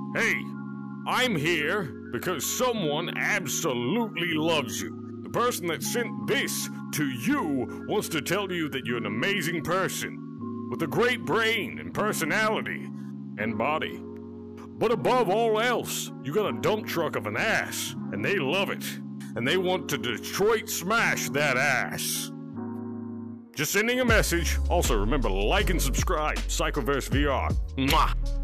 Hey, I'm here because someone absolutely loves you. The person that sent this to you wants to tell you that you're an amazing person with a great brain and personality and body. But above all else, you got a dump truck of an ass, and they love it. And they want to Detroit smash that ass. Just sending a message. Also, remember, like and subscribe. PsychoVerseVR. Mwah!